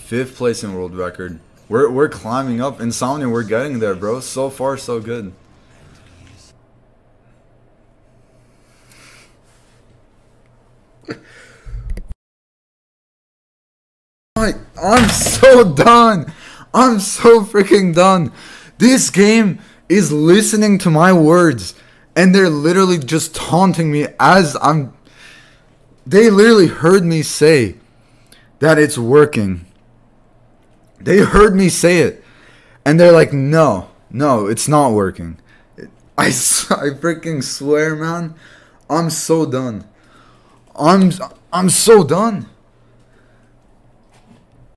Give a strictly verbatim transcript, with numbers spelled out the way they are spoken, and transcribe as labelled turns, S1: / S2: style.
S1: Fifth place in world record. We're we're climbing up. Insomnia, we're getting there, bro. So far, so good. I, I'm so done. I'm so freaking done. This game is listening to my words, and they're literally just taunting me as I'm... They literally heard me say that it's working. They heard me say it, and they're like, no, no, it's not working. I, I freaking swear, man, I'm so done. I'm, I'm so done.